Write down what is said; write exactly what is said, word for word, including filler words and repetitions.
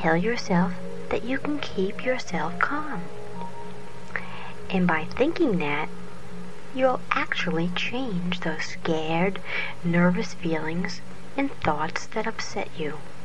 tell yourself that you can keep yourself calm. And by thinking that, you'll actually change those scared, nervous feelings and thoughts that upset you.